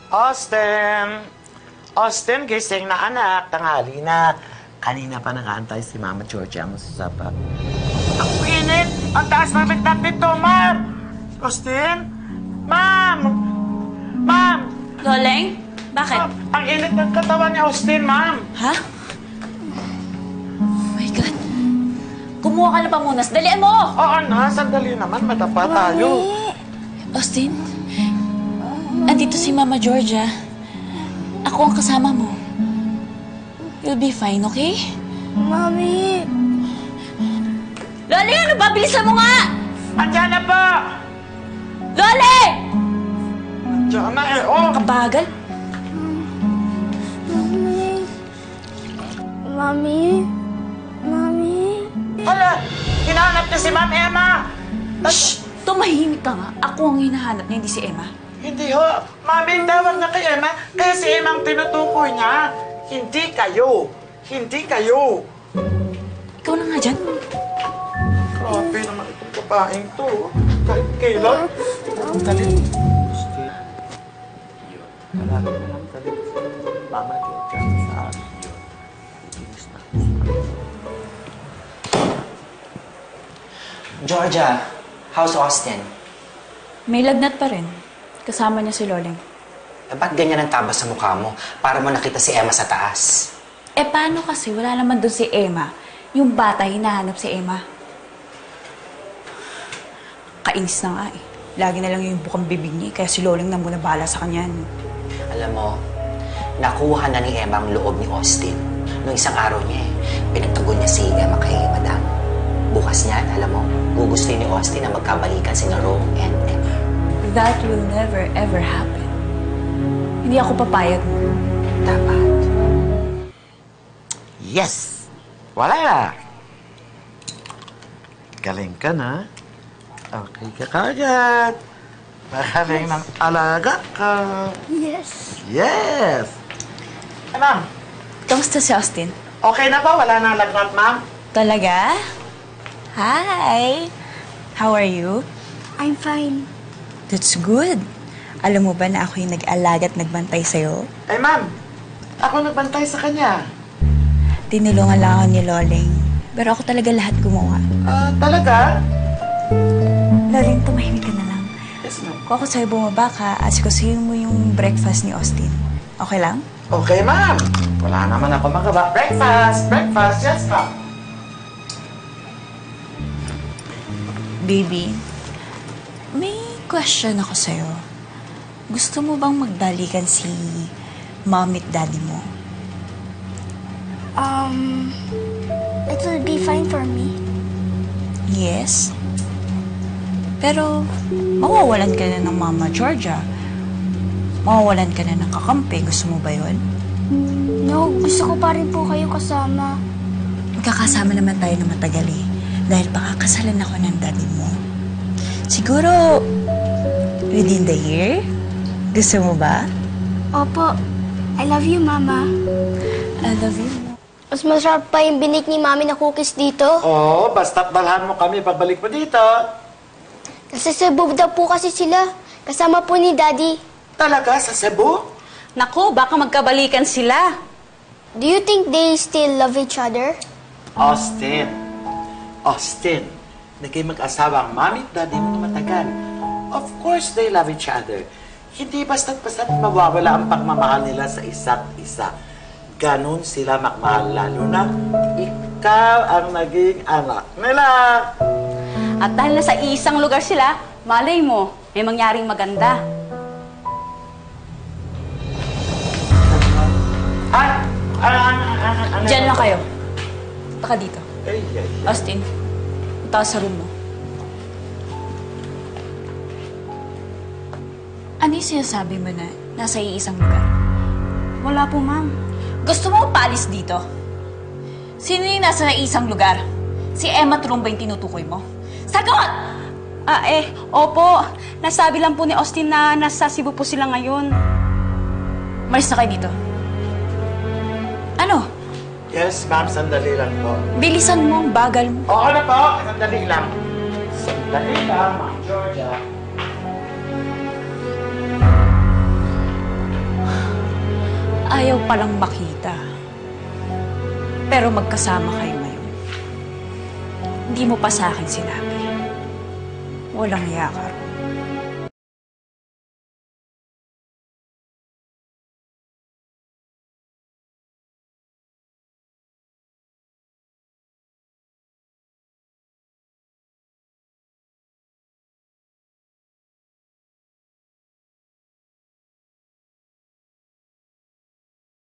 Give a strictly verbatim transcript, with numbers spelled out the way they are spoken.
Austin! Austin, gising na anak. Tanghali na. Kanina pa nakaantay si Mama Georgia mo sa sapa. Ang init! Ang taas na bigtat dito, Ma'am! Austin? Ma'am! Ma'am! Loleng? Bakit? Ma'am, ang init ng katawan ni Austin, Ma'am! Ha? Oh my God. Kumuha ka ng pamunas. Dalian mo! Oo na, sandali naman. Madapa tayo. Austin, andito si Mama Georgia. Ako ang kasama mo. You'll be fine, okay? Mami! Loli, ano ba? Bilisan mo nga! Andiyan na po! Loli! Andiyan na eh, oh! Kabagal? Mami! Mami? Mami? Hala! Hinahanap niya si Ma'am Emma! Shh! Tumahimik ka nga. Ako ang hinahanap niya, hindi si Emma. Hindi ho. Mami, tawag na kay Emma. Kaya si Emma ang tinutukoy niya. Hindi kayo. Hindi kayo. Ikaw na nga dyan. Grabe naman itong babaeng to. Kahit kailan. Dali. Malapit na lang dali. Mama Georgia sa akin. Georgia, how's Austin? May lagnat pa rin. Kasama niya si Loleng. Eh, ba't ganyan ang tabas sa mukha mo? Para mo nakita si Emma sa taas. Eh, paano kasi? Wala naman doon si Emma. Yung bata, hinahanap si Emma. Kainis na nga eh. Lagi na lang yung bukang bibig niya, kaya si Loleng na muna bahala sa kanya. Alam mo, nakuha na ni Emma ang loob ni Austin. Noong isang araw niya eh, pinagtugon niya si Emma kay Madam. Bukas niyan, alam mo, gugustuhin ni Austin na magkabalikan si Rome and Emma. That will never ever happen. Hindi ako papayag. Dapat. Yes! Wala! Galing ka na. Okay ka kagad. Magaling ng alaga ka. Yes! Yes! Eh, ma'am, Kamusta si Austin? okay na ba? Wala nang lagnat, ma'am? Talaga? Hi! How are you? I'm fine. That's good. Alam mo ba na ako yung nag-alaga at nagbantay sa'yo? Eh, ma'am, ako nagbantay sa kanya. Tinulungan lang ako ni Loleng. Pero ako talaga lahat gumawa. Ah, talaga? Loleng, tumahimik ka na lang. Yes, ma'am. Kung ako sa'yo bumaba ka, asikusin mo yung breakfast ni Austin. Okay lang? Okay, ma'am. Wala naman ako magawa. Breakfast! Breakfast! Yes, ma'am. Baby, may question ako sa'yo. Gusto mo bang magdalikan si mommy at daddy mo? Um, it will be fine for me. Yes? Pero, mawawalan ka na ng Mama Georgia. Mawawalan ka na ng kakampi. Gusto mo ba yun? No, gusto ko pa rin po kayo kasama. Magkakasama naman tayo na matagal eh. Dahil pakakasalan ako ng daddy mo. Siguro, within the year? Gusto mo ba? Opo. I love you, Mama. I love you. Mas masarap pa yung binik ni Mami na cookies dito. Oo, basta't dalhan mo kami pagbalik mo dito. Kasi Cebu daw po kasi sila. Kasama po ni Daddy. Talaga, sa Cebu? Naku, baka magkabalikan sila. Do you think they still love each other? Austin. Austin. Naging mag-asawa ang mami at daddy mo na matagal. Of course, they love each other. Hindi basta't-basta't mawawala ang pagmamahal nila sa isa't isa. Ganon sila magmahal, lalo na ikaw ang naging anak nila. At dahil nasa isang lugar sila, malay mo, may mangyaring maganda. Ah, ah, ah, ah, ah, Diyan lang kayo. Punta ka dito. Ay, ay, ay. Austin, punta ka sa room mo. Ano yung sinasabi mo na nasa iisang lugar? Wala po, ma'am. Gusto mo paalis dito? Sino yung nasa isang lugar? Si Emma Trump ba yung tinutukoy mo? Sagot! Ah, eh, opo. Nasabi lang po ni Austin na nasa Cebu po sila ngayon. Malis na kayo dito. Ano? Yes, ma'am, sandali lang po. Bilisan mo ang bagal mo. Oo na po, sandali lang. Sandali lang, Ma'am Georgia. ayaw palang makita. Pero magkasama kayo ngayon. Hindi mo pa sa akin sinabi. Walang iya ka, Ron.